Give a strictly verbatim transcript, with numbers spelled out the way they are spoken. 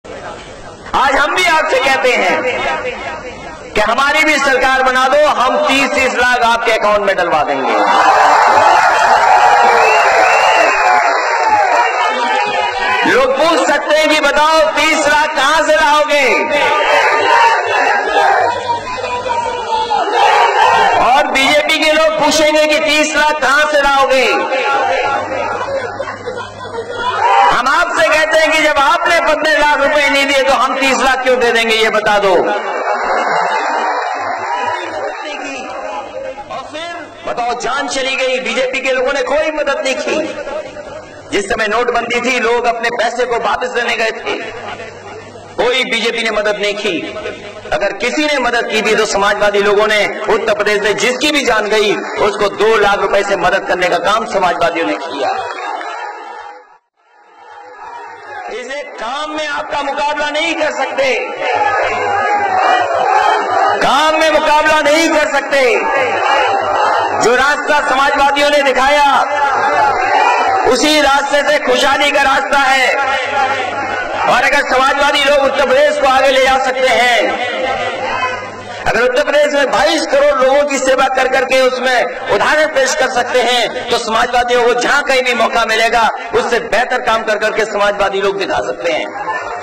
आज हम भी आपसे कहते हैं कि हमारी भी सरकार बना दो, हम तीस तीस लाख आपके अकाउंट में डलवा देंगे। लोग पूछ सकते हैं कि बताओ तीस लाख कहां से लाओगे, और बीजेपी के लोग पूछेंगे कि तीस लाख कहां से लाओगे। हम आपसे कहते हैं कि जब आपने पंद्रह लाख रुपए नहीं दिए तो हम तीस लाख क्यों दे देंगे, ये बता दो। और फिर बताओ, जान चली गई, बीजेपी के लोगों ने कोई मदद नहीं की। जिस समय नोटबंदी थी, लोग अपने पैसे को वापस लेने गए थे, कोई बीजेपी ने मदद नहीं की। अगर किसी ने मदद की थी तो समाजवादी लोगों ने उत्तर प्रदेश में जिसकी भी जान गई उसको दो लाख रुपए से मदद करने का काम समाजवादियों ने किया। इसे काम में आपका मुकाबला नहीं कर सकते, काम में मुकाबला नहीं कर सकते। जो रास्ता समाजवादियों ने दिखाया उसी रास्ते से खुशहाली का रास्ता है, और अगर समाजवादी लोग उत्तर प्रदेश को आगे ले जा सकते हैं, अगर उत्तर प्रदेश में बाईस करोड़ लोगों की सेवा कर करके उसमें उदाहरण पेश कर सकते हैं, तो समाजवादियों को जहां कहीं भी मौका मिलेगा उससे बेहतर काम कर करके समाजवादी लोग दिखा सकते हैं।